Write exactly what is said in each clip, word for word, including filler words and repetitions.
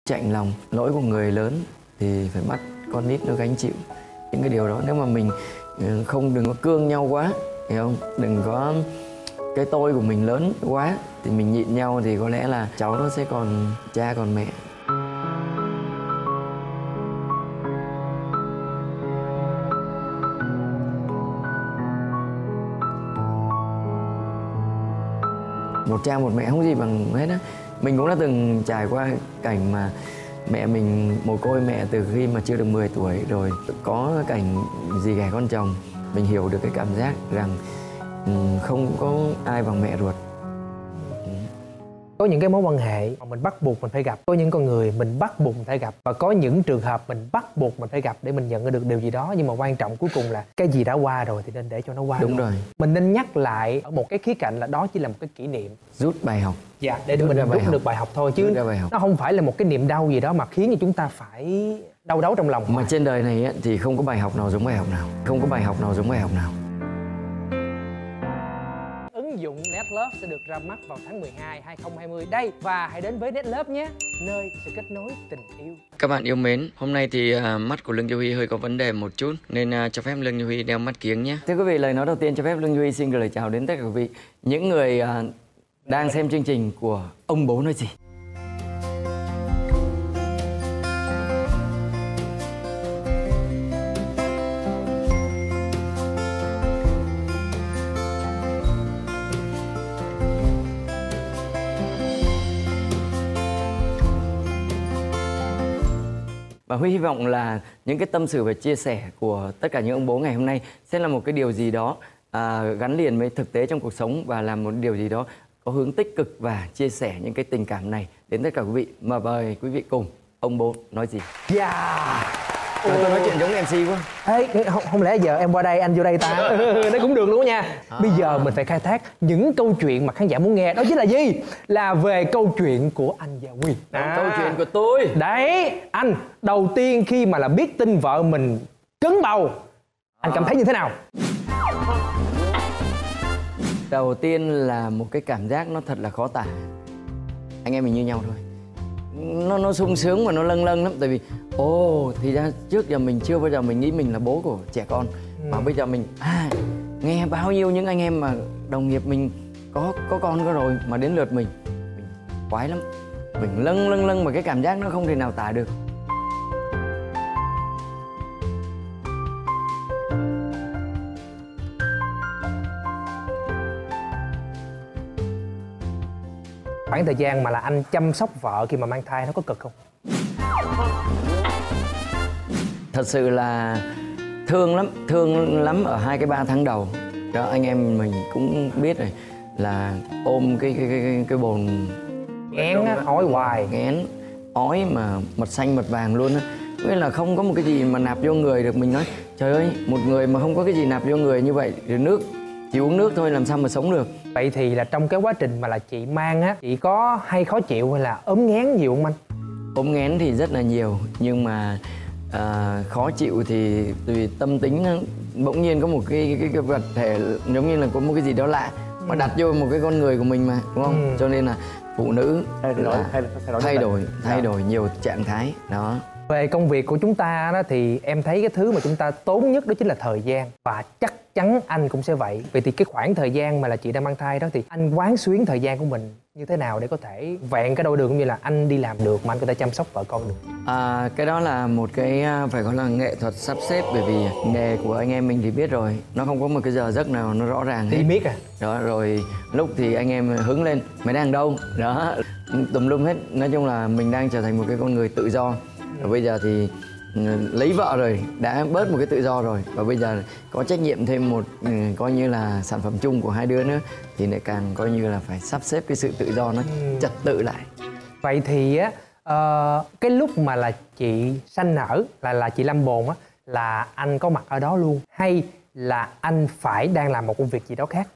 chạnh lòng. Lỗi của người lớn thì phải bắt con nít nó gánh chịu những cái điều đó. Nếu mà mình không đừng có cương nhau quá, hiểu không? Đừng có cái tôi của mình lớn quá thì mình nhịn nhau thì có lẽ là cháu nó sẽ còn cha còn mẹ. Một cha một mẹ không gì bằng hết á. Mình cũng đã từng trải qua cảnh mà mẹ mình mồ côi mẹ từ khi mà chưa được mười tuổi rồi, có cảnh dì ghẻ con chồng. Mình hiểu được cái cảm giác rằng không có ai bằng mẹ ruột. Có những cái mối quan hệ mà mình bắt buộc mình phải gặp, có những con người mình bắt buộc mình phải gặp, và có những trường hợp mình bắt buộc mình phải gặp để mình nhận ra được điều gì đó. Nhưng mà quan trọng cuối cùng là cái gì đã qua rồi thì nên để cho nó qua. Đúng rồi. Mình nên nhắc lại ở một cái khía cạnh là đó chỉ là một cái kỷ niệm, rút bài học. Dạ, để mình rút được bài học thôi, chứ nó không phải là một cái niềm đau gì đó mà khiến cho chúng ta phải đau đớn trong lòng. Mà trên đời này ấy, thì không có bài học nào giống bài học nào, không có bài học nào giống bài học nào. Ứng dụng Netlove sẽ được ra mắt vào tháng mười hai hai không hai không đây, và hãy đến với Netlove nhé, nơi sẽ kết nối tình yêu. Các bạn yêu mến, hôm nay thì uh, mắt của Lương Gia Huy hơi có vấn đề một chút nên uh, cho phép Lương Gia Huy đeo mắt kiếng nhé. Thưa quý vị, lời nói đầu tiên cho phép Lương Gia Huy xin gửi lời chào đến tất cả quý vị, những người uh, đang xem chương trình của Ông Bố Nói Gì. Và Huy hy vọng là những cái tâm sự và chia sẻ của tất cả những ông bố ngày hôm nay sẽ là một cái điều gì đó à, gắn liền với thực tế trong cuộc sống, và làm một điều gì đó có hướng tích cực và chia sẻ những cái tình cảm này đến tất cả quý vị. Mà mời quý vị cùng Ông Bố Nói Gì. Yeah. Mà tôi nói chuyện giống em xê quá. Ê, không, không lẽ giờ em qua đây anh vô đây ta? Đấy cũng được luôn nha. À. Bây giờ mình phải khai thác những câu chuyện mà khán giả muốn nghe. Đó chính là gì? Là về câu chuyện của anh và Huy. À. Câu chuyện của tôi. Đấy, anh đầu tiên khi mà là biết tin vợ mình cấn bầu, anh à. cảm thấy như thế nào? Đầu tiên là một cái cảm giác nó thật là khó tả. Anh em mình như nhau thôi. Nó nó sung sướng mà nó lâng lâng lắm. Tại vì ồ, thì ra trước giờ mình chưa bao giờ mình nghĩ mình là bố của trẻ con. ừ. Mà bây giờ mình à, nghe bao nhiêu những anh em mà đồng nghiệp mình có có con có rồi, mà đến lượt mình mình khoái lắm. Mình lâng lâng lâng mà cái cảm giác nó không thể nào tả được. Khoảng thời gian mà là anh chăm sóc vợ khi mà mang thai nó có cực không? Thật sự là thương lắm, thương lắm ở hai cái ba tháng đầu. Đó, anh em mình cũng biết rồi, là ôm cái cái cái, cái bồn ngén á, ói hoài, ngén ói mà mật xanh mật vàng luôn á. Nghĩa là không có một cái gì mà nạp vô người được. Mình nói trời ơi, một người mà không có cái gì nạp vô người như vậy thì nước chỉ uống nước thôi làm sao mà sống được. Vậy thì là trong cái quá trình mà là chị mang á, chị có hay khó chịu hay là ốm nghén nhiều không anh? Ốm nghén thì rất là nhiều, nhưng mà à, khó chịu thì tùy tâm tính. Bỗng nhiên có một cái, cái, cái vật thể giống như là có một cái gì đó lạ mà đặt vô một cái con người của mình mà, đúng không? Ừ. Cho nên là phụ nữ thay đổi, là thay, thay, thay đổi thay đổi nhiều trạng thái đó. Về công việc của chúng ta đó thì em thấy cái thứ mà chúng ta tốn nhất đó chính là thời gian, và chắc chắn anh cũng sẽ vậy. Vậy thì cái khoảng thời gian mà là chị đang mang thai đó thì anh quán xuyến thời gian của mình như thế nào để có thể vẹn cái đôi đường cũng như là anh đi làm được mà anh có thể chăm sóc vợ con được? À, cái đó là một cái phải gọi là nghệ thuật sắp xếp, bởi vì nghề của anh em mình thì biết rồi, nó không có một cái giờ giấc nào nó rõ ràng hết. Đi biết à? Đó, rồi lúc thì anh em hứng lên, mày đang đâu? Đó, tùm lum hết. Nói chung là mình đang trở thành một cái con người tự do. Và bây giờ thì lấy vợ rồi, đã bớt một cái tự do rồi, và bây giờ có trách nhiệm thêm một coi như là sản phẩm chung của hai đứa nữa, thì lại càng coi như là phải sắp xếp cái sự tự do nó trật tự lại. Vậy thì á uh, cái lúc mà là chị sanh nở là là chị lâm bồn á, là anh có mặt ở đó luôn hay là anh phải đang làm một công việc gì đó khác?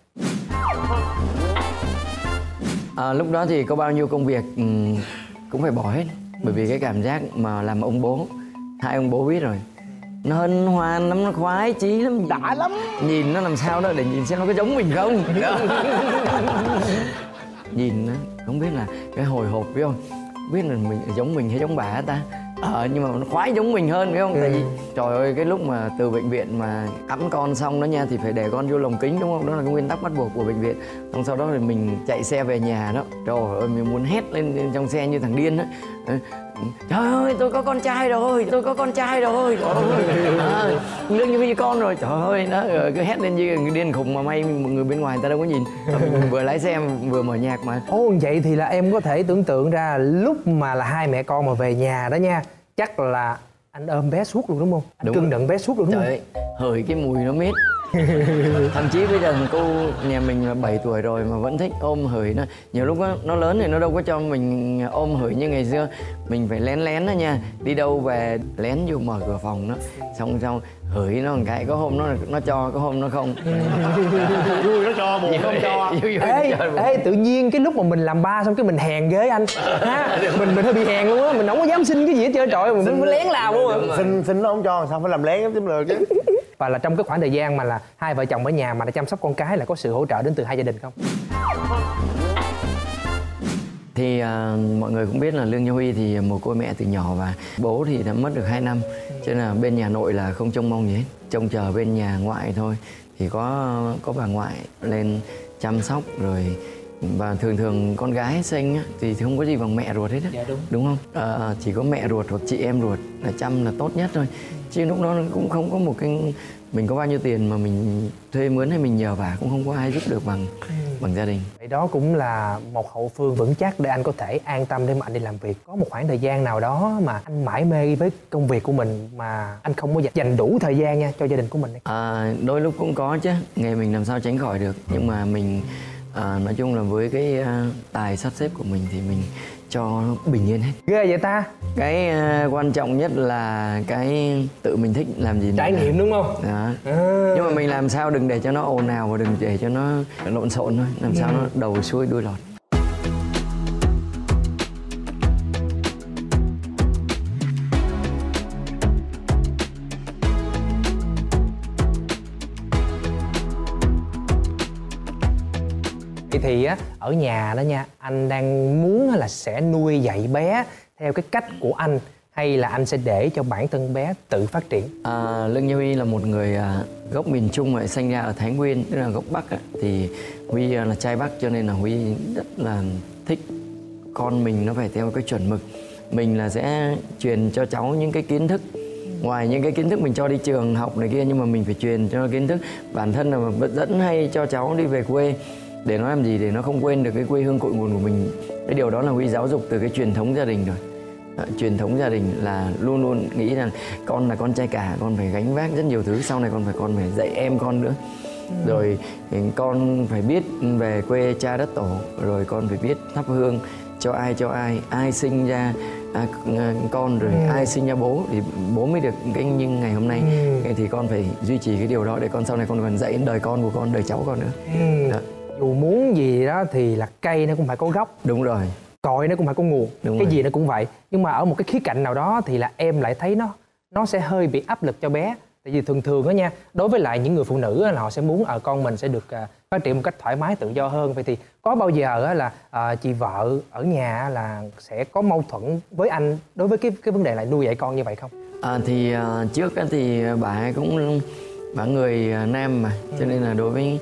À, lúc đó thì có bao nhiêu công việc um, cũng phải bỏ hết. Bởi vì cái cảm giác mà làm ông bố, hai ông bố biết rồi, nó hân hoan lắm, nó khoái chí lắm, đã lắm. Nhìn nó làm sao đó để nhìn xem nó có giống mình không. Nhìn nó không biết là cái hồi hộp, biết không? biết là mình giống mình hay giống bà ta. Ờ nhưng mà nó khoái giống mình hơn, phải không? Ừ. Tại vì trời ơi cái lúc mà từ bệnh viện mà ẵm con xong đó nha thì phải để con vô lồng kính, đúng không? Đó là cái nguyên tắc bắt buộc của bệnh viện. Xong sau đó thì mình chạy xe về nhà đó, trời ơi mình muốn hét lên, lên trong xe như thằng điên đó. Trời ơi tôi có con trai rồi, tôi có con trai rồi, trời ơi à, Lương Như Huy con rồi, trời ơi đó, rồi cứ hét lên như người điên khùng mà may một người bên ngoài người ta đâu có nhìn. Mình vừa lái xe vừa mở nhạc mà. Ồ vậy thì là em có thể tưởng tượng ra lúc mà là hai mẹ con mà về nhà đó nha, chắc là anh ôm bé suốt luôn đúng không? Anh đúng cưng đựng bé suốt luôn đúng trời không? Trời ơi, hửi cái mùi nó mết. Thậm chí bây giờ thằng cô nhà mình là bảy tuổi rồi mà vẫn thích ôm hửi nó. Nhiều lúc đó, nó lớn thì nó đâu có cho mình ôm hửi như ngày xưa. Mình phải lén lén đó nha. Đi đâu về lén vô mở cửa phòng nó. Xong xong hửi nó một cái, có hôm nó nó cho, có hôm nó không. Vui nó cho, buồn không cho. Ê, ê tự nhiên cái lúc mà mình làm ba xong cái mình hèn ghế anh ha, mình mình hơi bị hèn luôn á, mình không có dám xin cái gì hết trơn, trời ơi mình mới lén làm luôn. Xin xin nó không cho sao phải làm lén giống lừa chứ. Và là trong cái khoảng thời gian mà là hai vợ chồng ở nhà mà đã chăm sóc con cái là có sự hỗ trợ đến từ hai gia đình không? Thì uh, mọi người cũng biết là Lương Như Huy thì mồ côi mẹ từ nhỏ và bố thì đã mất được hai năm. Cho nên là bên nhà nội là không trông mong gì hết, trông chờ bên nhà ngoại thôi. Thì có có bà ngoại lên chăm sóc rồi. Và thường thường con gái sinh á, thì không có gì bằng mẹ ruột hết á. Dạ đúng. Đúng không? À, chỉ có mẹ ruột hoặc chị em ruột là chăm là tốt nhất thôi. Chứ lúc đó cũng không có một cái... Mình có bao nhiêu tiền mà mình thuê mướn hay mình nhờ vả cũng không có ai giúp được bằng ừ. bằng gia đình. Vậy đó cũng là một hậu phương vững chắc để anh có thể an tâm để mà anh đi làm việc. Có một khoảng thời gian nào đó mà anh mải mê với công việc của mình mà anh không có dành đủ thời gian nha cho gia đình của mình. À, đôi lúc cũng có chứ, nghề mình làm sao tránh khỏi được. Nhưng mà mình à, nói chung là với cái à, tài sắp xếp của mình thì mình cho bình yên hết. Ghê vậy ta. Cái uh, quan trọng nhất là cái tự mình thích làm gì trải nghiệm đúng không? Đó. À. Nhưng mà mình làm sao đừng để cho nó ồn ào và đừng để cho nó lộn xộn thôi. Làm sao ừ. nó đầu xuôi đuôi lọt. Vậy thì á, ở nhà đó nha, anh đang muốn là sẽ nuôi dạy bé theo cái cách của anh hay là anh sẽ để cho bản thân bé tự phát triển? À, Lương Như Huy là một người à, gốc miền Trung rồi, sinh ra ở Thái Nguyên, tức là gốc Bắc á. Thì Huy à, là trai Bắc cho nên là Huy rất là thích con mình nó phải theo cái chuẩn mực. Mình là sẽ truyền cho cháu những cái kiến thức. Ngoài những cái kiến thức mình cho đi trường học này kia, nhưng mà mình phải truyền cho kiến thức. Bản thân là vẫn dẫn hay cho cháu đi về quê. Để nó làm gì? Để nó không quên được cái quê hương cội nguồn của mình. Cái điều đó là Huy giáo dục từ cái truyền thống gia đình rồi. Đó, truyền thống gia đình là luôn luôn nghĩ rằng con là con trai cả, con phải gánh vác rất nhiều thứ, sau này con phải con phải dạy em con nữa. Ừ. Rồi con phải biết về quê cha đất tổ, rồi con phải biết thắp hương cho ai cho ai, ai sinh ra à, con rồi ừ. ai sinh ra bố thì bố mới được cái như ngày hôm nay. Ừ. Thì con phải duy trì cái điều đó để con sau này con còn dạy đời con của con, đời cháu con nữa. Ừ. Đó. Dù muốn gì đó thì là cây nó cũng phải có gốc. Đúng rồi. Cội nó cũng phải có nguồn. Đúng cái rồi. Gì nó cũng vậy. Nhưng mà ở một cái khía cạnh nào đó thì là em lại thấy nó nó sẽ hơi bị áp lực cho bé. Tại vì thường thường đó nha, đối với lại những người phụ nữ là họ sẽ muốn ở con mình sẽ được uh, phát triển một cách thoải mái tự do hơn. Vậy thì có bao giờ là uh, chị vợ ở nhà là sẽ có mâu thuẫn với anh đối với cái cái vấn đề là nuôi dạy con như vậy không? À, thì uh, trước thì bà ấy cũng bà người Nam mà, ừ. cho nên là đối với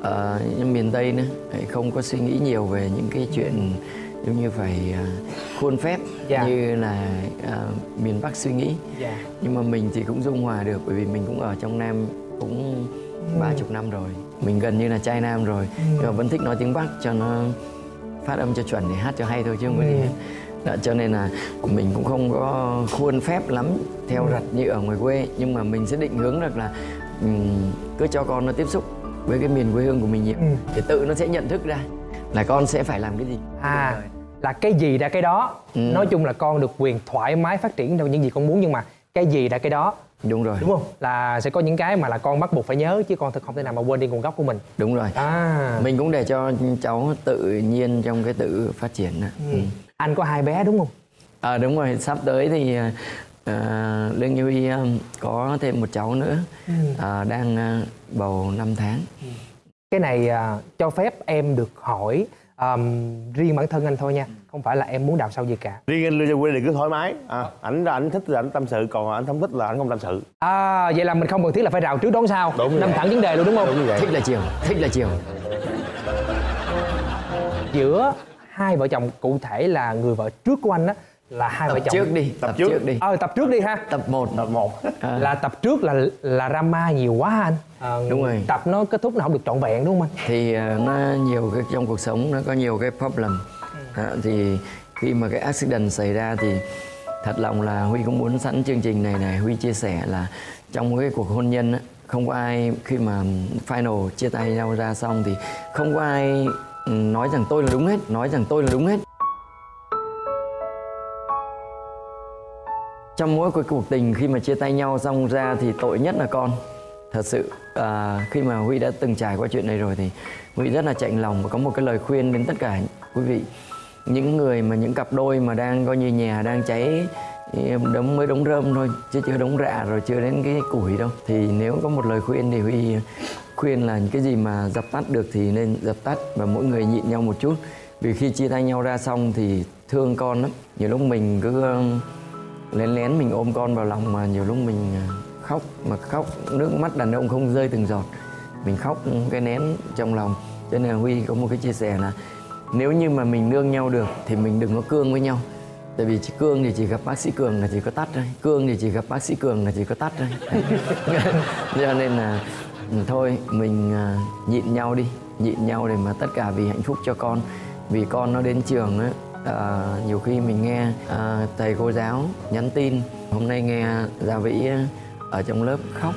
uh, miền Tây nữa không có suy nghĩ nhiều về những cái chuyện giống như phải uh, khuôn phép yeah. như là uh, miền Bắc suy nghĩ. Yeah. Nhưng mà mình thì cũng dung hòa được, bởi vì mình cũng ở trong Nam cũng ba chục năm rồi, mình gần như là trai Nam rồi, ừ. nhưng mà vẫn thích nói tiếng Bắc cho nó phát âm cho chuẩn để hát cho hay thôi chứ không có ừ. gì hết. Đó, cho nên là mình cũng không có khuôn phép lắm theo rặt như ở ngoài quê, nhưng mà mình sẽ định hướng được là um, cứ cho con nó tiếp xúc với cái miền quê hương của mình nhiều, ừ. để tự nó sẽ nhận thức ra là con sẽ phải làm cái gì. À, là cái gì ra cái đó. Ừ. Nói chung là con được quyền thoải mái phát triển theo những gì con muốn, nhưng mà cái gì ra cái đó. Đúng rồi. Đúng không? Là sẽ có những cái mà là con bắt buộc phải nhớ, chứ con thực không thể nào mà quên đi nguồn gốc của mình. Đúng rồi. À. Mình cũng để cho cháu tự nhiên trong cái tự phát triển đó. Ừ. Ừ. Anh có hai bé đúng không? À đúng rồi, sắp tới thì uh, Lương Như Huy uh, có thêm một cháu nữa, ừ. uh, đang uh, bầu năm tháng. Ừ. Cái này uh, cho phép em được hỏi um, riêng bản thân anh thôi nha, không phải là em muốn đào sâu gì cả. Riêng anh đưa cho Quy thì cứ thoải mái. À, ảnh ảnh thích là ảnh tâm sự, còn ảnh không thích là ảnh không tâm sự. À, vậy là mình không cần thiết là phải rào trước đón sau. Đúng nằm vậy. thẳng vấn đề luôn đúng không? Đúng như vậy. Thích là chiều, thích là chiều. Giữa hai vợ chồng, cụ thể là người vợ trước của anh á, là hai Tập vợ chồng. trước đi, tập, Tập trước. trước. đi. Ờ, tập trước đi ha. Tập một. Tập một. À. Là tập trước là là drama nhiều quá anh. Ờ, Đúng rồi. Tập nó kết thúc nó không được trọn vẹn đúng không anh? Thì uh, nó nhiều cái trong cuộc sống nó có nhiều cái problem. À, thì khi mà cái accident xảy ra thì thật lòng là Huy cũng muốn sẵn chương trình này này Huy chia sẻ là trong cái cuộc hôn nhân á, không có ai khi mà final chia tay nhau ra xong thì không có ai nói rằng tôi là đúng hết, nói rằng tôi là đúng hết. Trong mỗi cái cuộc tình khi mà chia tay nhau xong ra thì tội nhất là con. Thật sự à, khi mà Huy đã từng trải qua chuyện này rồi thì Huy rất là chạnh lòng và có một cái lời khuyên đến tất cả quý vị. Những người mà những cặp đôi mà đang coi như nhà đang cháy đống mới đống rơm thôi chứ chưa đống rạ rồi chưa đến cái củi đâu. Thì nếu có một lời khuyên thì Huy khuyên là cái gì mà dập tắt được thì nên dập tắt và mỗi người nhịn nhau một chút. Vì khi chia tay nhau ra xong thì thương con lắm. Nhiều lúc mình cứ lén lén mình ôm con vào lòng mà nhiều lúc mình khóc mà khóc nước mắt đàn ông không rơi từng giọt, mình khóc cái nén trong lòng. Cho nên là Huy có một cái chia sẻ là nếu như mà mình nương nhau được thì mình đừng có cương với nhau, tại vì chỉ cương thì chỉ gặp bác sĩ Cường là chỉ có tắt thôi, cương thì chỉ gặp bác sĩ Cường là chỉ có tắt thôi. Cho nên là thôi mình nhịn nhau đi, nhịn nhau để mà tất cả vì hạnh phúc cho con, vì con nó đến trường á. À, nhiều khi mình nghe à, thầy cô giáo nhắn tin, hôm nay nghe Gia Vĩ ở trong lớp khóc.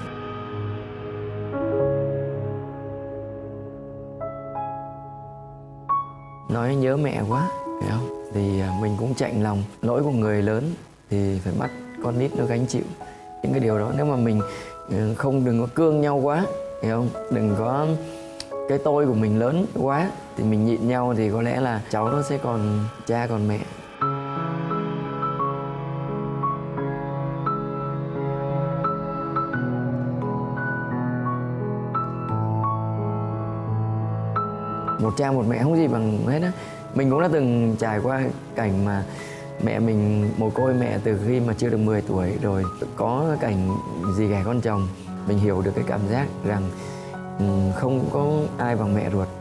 Nói nhớ mẹ quá, phải không? Thì à, mình cũng chạnh lòng, lỗi của người lớn thì phải bắt con nít nó gánh chịu những cái điều đó. Nếu mà mình không đừng có cương nhau quá, phải không? Đừng có cái tôi của mình lớn quá thì mình nhịn nhau thì có lẽ là cháu nó sẽ còn cha còn mẹ. Một cha một mẹ không gì bằng hết á. Mình cũng đã từng trải qua cảnh mà mẹ mình mồ côi mẹ từ khi mà chưa được mười tuổi rồi, có cảnh dì ghẻ con chồng. Mình hiểu được cái cảm giác rằng không có ai bằng mẹ ruột.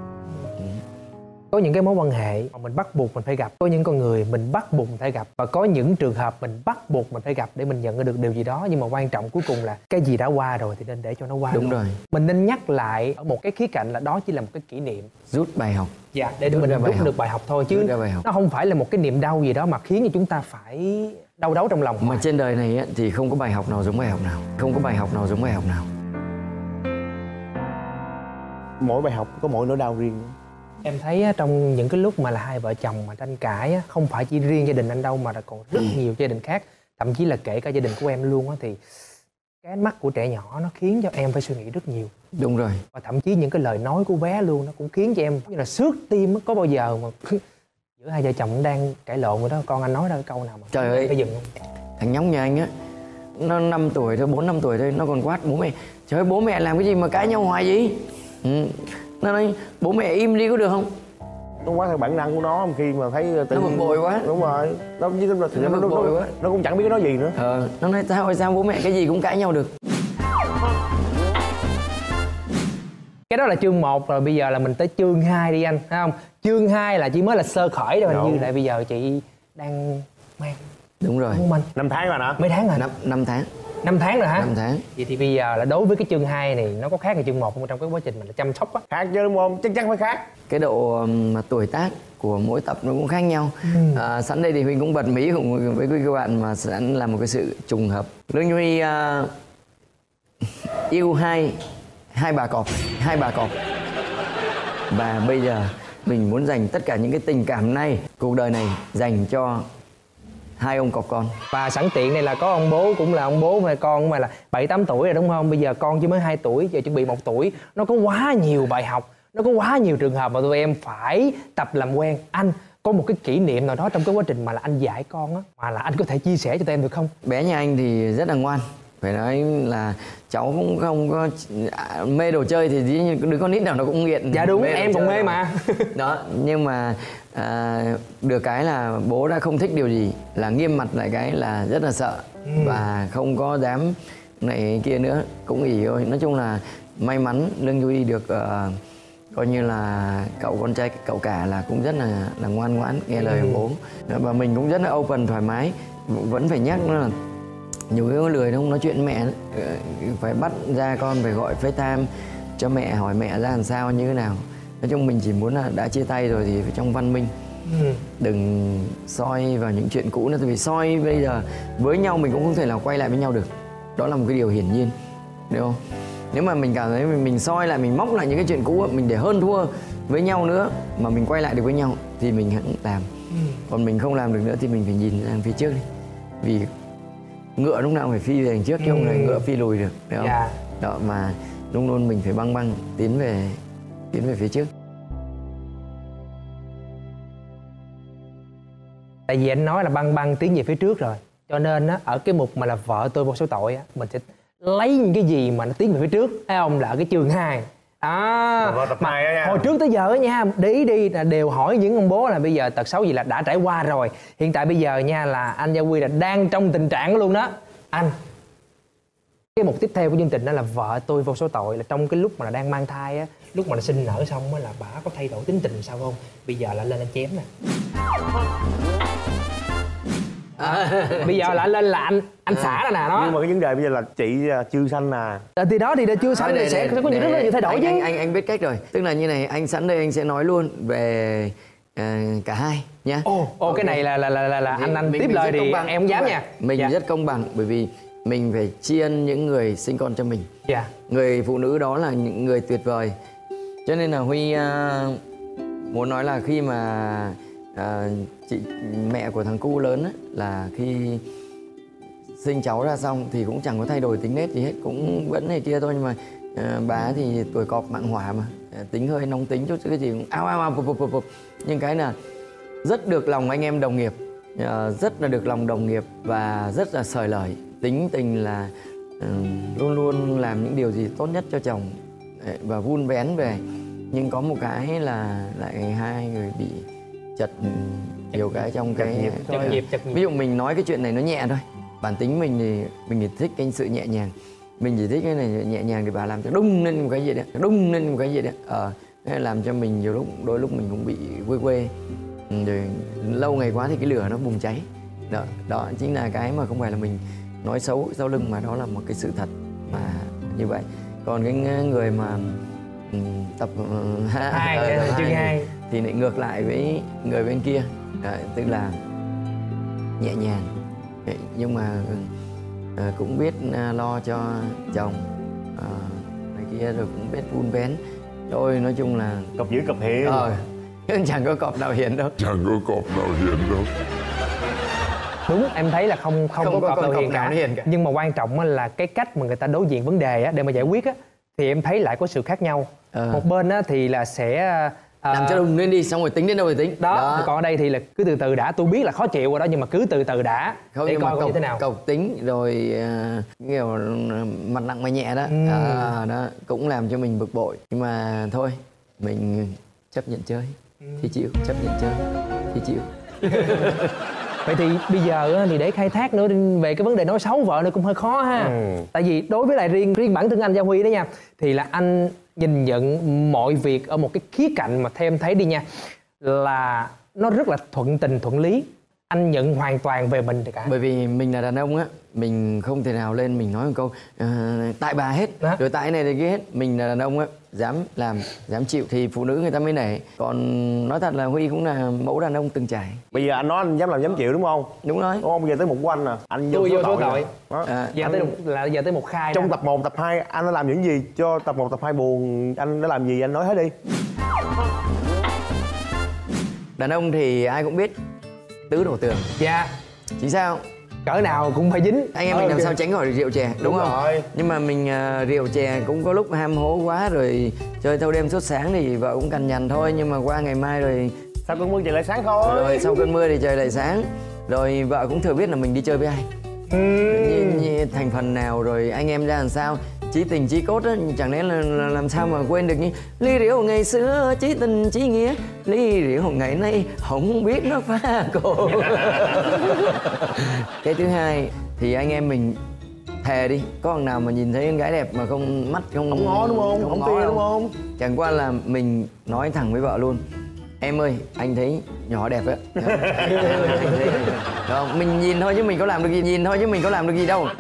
Có những cái mối quan hệ mà mình bắt buộc mình phải gặp, có những con người mình bắt buộc mình phải gặp, và có những trường hợp mình bắt buộc mình phải gặp để mình nhận được điều gì đó. Nhưng mà quan trọng cuối cùng là cái gì đã qua rồi thì nên để cho nó qua. Đúng rồi. rồi. Mình nên nhắc lại ở một cái khía cạnh là đó chỉ là một cái kỷ niệm. Rút bài học. Dạ, để Rút mình ra bài rút học. được bài học thôi, chứ Rút ra bài học. nó không phải là một cái niềm đau gì đó mà khiến cho chúng ta phải đau đớn trong lòng. Mà trên đời này ấy, thì không có bài học nào giống bài học nào, không có bài học nào giống bài học nào. Mỗi bài học có mỗi nỗi đau riêng. Em thấy á, trong những cái lúc mà là hai vợ chồng mà tranh cãi á, không phải chỉ riêng gia đình anh đâu mà là còn rất nhiều gia đình khác, thậm chí là kể cả gia đình của em luôn á, thì cái ánh mắt của trẻ nhỏ nó khiến cho em phải suy nghĩ rất nhiều. Đúng rồi. Và thậm chí những cái lời nói của bé luôn nó cũng khiến cho em như là xước tim á. Có bao giờ mà giữa hai vợ chồng đang cãi lộn rồi đó, con anh nói ra cái câu nào mà Trời ơi, phải dừng không? thằng nhóc nhà anh á, nó năm tuổi thôi, bốn năm tuổi thôi, nó còn quát bố mẹ. Trời ơi, bố mẹ làm cái gì mà cãi nhau hoài vậy? Ừ. Nó nói bố mẹ im đi có được không? Nó quá theo bản năng của nó, khi mà thấy tự Nó bực bội quá. Đúng rồi. Nó nó, nó, Nó nó, bực bội nó, quá. nó cũng chẳng biết nói gì nữa. Ờ, nó nói sao sao bố mẹ cái gì cũng cãi nhau được. Cái đó là chương một rồi, bây giờ là mình tới chương hai đi anh, thấy không? Chương hai là chỉ mới là sơ khởi thôi, hình như lại bây giờ chị đang mang. Đúng rồi. Đúng không anh? Năm tháng rồi nè. Mấy tháng rồi? Năm, năm tháng. Năm tháng rồi hả? Năm tháng. Vậy thì bây giờ là đối với cái chương hai này nó có khác với chương một không, trong cái quá trình mình là chăm sóc á? Khác chứ đúng không? Chắc chắn phải khác. Cái độ um, tuổi tác của mỗi tập nó cũng khác nhau. Ừ. À, sẵn đây thì Huy cũng bật mí cùng với quý các bạn mà sẵn là một cái sự trùng hợp. Lương Huy uh, yêu hai hai bà cọp, hai bà cọp. Và bây giờ mình muốn dành tất cả những cái tình cảm này, cuộc đời này dành cho hai ông cọp con. Và sẵn tiện này là có ông bố cũng là ông bố mà con mà là bảy tám tuổi rồi đúng không? Bây giờ con chỉ mới hai tuổi, giờ chuẩn bị một tuổi. Nó có quá nhiều bài học, nó có quá nhiều trường hợp mà tụi em phải tập làm quen. Anh có một cái kỷ niệm nào đó trong cái quá trình mà là anh dạy con á, mà là anh có thể chia sẻ cho tụi em được không? Bé nhà anh thì rất là ngoan, phải nói là cháu cũng không có mê đồ chơi thì dĩ nhiên đứa con nít nào nó cũng nghiện. Dạ đúng, em cũng mê mà. Đó, nhưng mà à, được cái là bố đã không thích điều gì là nghiêm mặt lại cái là rất là sợ. Ừ. Và không có dám này kia nữa, cũng ỉ thôi. Nói chung là may mắn Lương Duy được uh, coi như là cậu con trai cậu cả là cũng rất là là ngoan ngoãn nghe lời ừ. bố. Và mình cũng rất là open thoải mái. Vẫn phải nhắc là nhiều cái lười không nói chuyện mẹ, phải bắt ra con phải gọi FaceTime cho mẹ, hỏi mẹ ra làm sao như thế nào. Nói chung mình chỉ muốn là đã chia tay rồi thì phải trong văn minh. Ừ. Đừng soi vào những chuyện cũ nữa, vì soi bây giờ với nhau mình cũng không thể nào quay lại với nhau được. Đó là một cái điều hiển nhiên, đúng không? Nếu mà mình cảm thấy mình, mình soi lại, mình móc lại những cái chuyện cũ, mình để hơn thua với nhau nữa mà mình quay lại được với nhau thì mình hãy làm. Ừ. Còn mình không làm được nữa thì mình phải nhìn ra phía trước đi. Vì ngựa lúc nào phải phi về đằng trước chứ không phải ngựa phi lùi được, đúng không? Yeah. Đó mà luôn luôn mình phải băng băng tiến về tiến về phía trước. Tại vì anh nói là băng băng tiến về phía trước rồi, cho nên á ở cái mục mà là vợ tôi vô số tội á, mình sẽ lấy những cái gì mà nó tiến về phía trước, thấy không? Là ở cái chương hai. À, tập hai đó nha. Hồi trước tới giờ á nha, để ý đi là đều hỏi những ông bố là bây giờ tật xấu gì là đã trải qua rồi. Hiện tại bây giờ nha là anh Gia Huy là đang trong tình trạng luôn đó. Anh, cái mục tiếp theo của chương trình đó là vợ tôi vô số tội, là trong cái lúc mà là đang mang thai á, lúc mà nó sinh nở xong á là bà có thay đổi tính tình sao không? Bây giờ là lên anh chém nè. À, bây giờ lại lên là anh anh xả ra nè đó. Nhưng mà cái vấn đề bây giờ là chị chưa sanh nè. À, thì đó thì chưa sanh thì sẽ có những rất là nhiều thay đổi anh, chứ. Anh, anh anh biết cách rồi. Tức là như này, anh sẵn đây anh sẽ nói luôn về uh, cả hai nhá. Ồ, ô, okay. Cái này là là là là, là anh anh mình, tiếp mình lời thì bằng, em không dám nha. Mình dạ. rất công bằng bởi vì mình phải tri ân những người sinh con cho mình. Dạ. Người phụ nữ đó là những người tuyệt vời. Cho nên là Huy uh, muốn nói là khi mà uh, chị mẹ của thằng cu lớn ấy, là khi sinh cháu ra xong thì cũng chẳng có thay đổi tính nết gì hết, cũng vẫn này kia thôi, nhưng mà uh, bà thì tuổi cọp mạng hỏa mà, uh, tính hơi nóng tính chút cái gì cũng ao ao ao bụp bụp bụp. Nhưng cái là rất được lòng anh em đồng nghiệp, uh, rất là được lòng đồng nghiệp và rất là sởi lời, tính tình là uh, luôn luôn làm những điều gì tốt nhất cho chồng uh, và vun vén về. Nhưng có một cái là lại hai người bị chật nhiều cái trong cái nhịp, chật nhịp, chật nhịp. Ví dụ mình nói cái chuyện này nó nhẹ thôi, bản tính mình thì mình thì thích cái sự nhẹ nhàng, mình chỉ thích cái này nhẹ nhàng thì bà làm cho đung lên một cái gì đấy, đung lên một cái gì đấy, ờ làm cho mình nhiều lúc đôi lúc mình cũng bị quê quê, rồi lâu ngày quá thì cái lửa nó bùng cháy. Đó, đó chính là cái mà không phải là mình nói xấu sau lưng, mà đó là một cái sự thật mà như vậy. Còn cái người mà tập uh, hai, uh, uh, chương hai thì lại ngược lại với người bên kia, à, tức là nhẹ nhàng nhưng mà à, cũng biết à, lo cho chồng à, này kia, rồi cũng biết vun vén. Thôi nói chung là cọp dữ cọp hiền. Ờ, chẳng có cọp nào hiền đâu. Chẳng có cọp nào hiền đâu. Đúng, em thấy là không không, không có, có cọp nào hiền cả. hiền cả. Nhưng mà quan trọng là cái cách mà người ta đối diện vấn đề á, để mà giải quyết á, thì em thấy lại có sự khác nhau. Ờ. Một bên á, thì là sẽ làm cho đùng lên đi, xong rồi tính đến đâu thì tính. Đó, đó. Còn ở đây thì là cứ từ từ đã. Tôi biết là khó chịu rồi đó, nhưng mà cứ từ từ đã. Không, để coi cọc, như thế nào. Cọc tính rồi uh, kiểu mặt nặng mày nhẹ đó. Ừ. À, đó cũng làm cho mình bực bội. Nhưng mà thôi, mình chấp nhận chơi ừ. thì chịu, chấp nhận chơi thì chịu. Vậy thì bây giờ thì để khai thác nữa về cái vấn đề nói xấu vợ nữa cũng hơi khó ha. Ừ. Tại vì đối với lại riêng riêng bản thân anh Gia Huy đó nha, thì là anh nhìn nhận mọi việc ở một cái khía cạnh mà theo em thấy đi nha, là nó rất là thuận tình thuận lý. Anh nhận hoàn toàn về mình thì cả. Bởi vì mình là đàn ông á, mình không thể nào lên mình nói một câu uh, tại bà hết, đó. Rồi tại này thì kia hết. Mình là đàn ông á, dám làm, dám chịu thì phụ nữ người ta mới nể. Còn nói thật là Huy cũng là mẫu đàn ông từng trải. Bây giờ anh nói anh dám làm dám chịu đúng không? Đúng rồi. Đúng không? Bây giờ tới một của anh nè, anh vô vô số tội. tội. À, giờ anh... tới một, là giờ tới một khai. Trong đó. tập một, tập hai anh đã làm những gì cho tập một, tập hai buồn? Anh đã làm gì anh nói hết đi. Đàn ông thì ai cũng biết tứ đổ tường. Dạ. Chính sao? Cỡ nào cũng phải dính. Anh em mình làm sao tránh khỏi rượu chè, đúng, đúng không? Rồi. Nhưng mà mình uh, rượu chè cũng có lúc ham hố quá rồi chơi thâu đêm suốt sáng thì vợ cũng cằn nhằn thôi. Nhưng mà qua ngày mai rồi sau cơn mưa trời lại sáng thôi. Rồi sau cơn mưa thì trời lại sáng. Rồi vợ cũng thừa biết là mình đi chơi với ai. Ừ. như, như thành phần nào rồi anh em ra làm sao, chí tình chí cốt á, chẳng lẽ là, là làm sao mà quên được như ly rượu ngày xưa chí tình chí nghĩa, ly rượu ngày nay không biết nó pha cô. Cái thứ hai thì anh em mình thề đi, có thằng nào mà nhìn thấy con gái đẹp mà không mắt không Không ngó đúng không? Không tia đúng không? Chẳng qua là mình nói thẳng với vợ luôn, em ơi anh thấy nhỏ đẹp á. Đó, mình nhìn thôi chứ mình có làm được gì, nhìn thôi chứ mình có làm được gì đâu.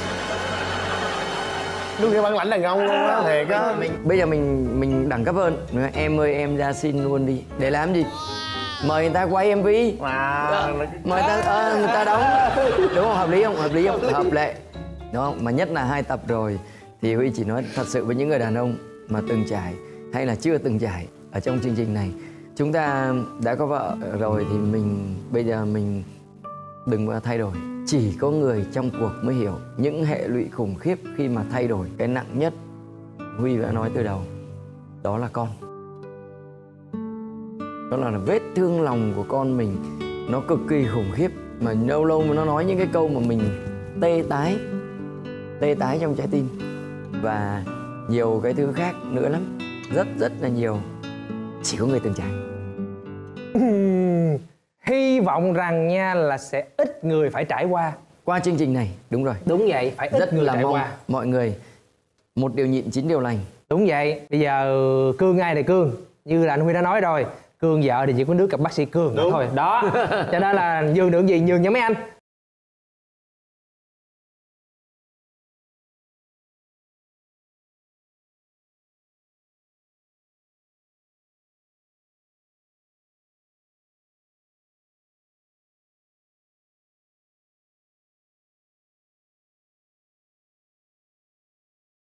Đúng cái bản lãnh đàn ông luôn á, thiệt á. Mình bây giờ mình mình đẳng cấp hơn, em ơi em ra xin luôn đi, để làm gì, mời người ta quay em vê Mà mời người ta ờ, người ta đóng, đúng không, hợp lý không, hợp lý không, hợp lệ, đúng không? Mà nhất là hai tập rồi thì Huy chỉ nói thật sự với những người đàn ông mà từng trải hay là chưa từng trải ở trong chương trình này, chúng ta đã có vợ rồi thì mình bây giờ mình đừng có thay đổi. Chỉ có người trong cuộc mới hiểu những hệ lụy khủng khiếp khi mà thay đổi. Cái nặng nhất Huy đã nói từ đầu, đó là con. Đó là vết thương lòng của con mình, nó cực kỳ khủng khiếp. Mà lâu lâu mà nó nói những cái câu mà mình tê tái, tê tái trong trái tim. Và nhiều cái thứ khác nữa lắm, rất rất là nhiều. Chỉ có người từng trải. Hy vọng rằng nha là sẽ ít người phải trải qua qua chương trình này. Đúng rồi, đúng vậy, phải ít rất người là trải mong qua. mọi người một điều nhịn chín điều lành. Đúng vậy. Bây giờ Cương ai thì Cương, như là anh Huy đã nói rồi, Cương vợ thì chỉ có nước gặp bác sĩ Cương thôi đó. Cho nên là nhường được gì nhường cho mấy anh.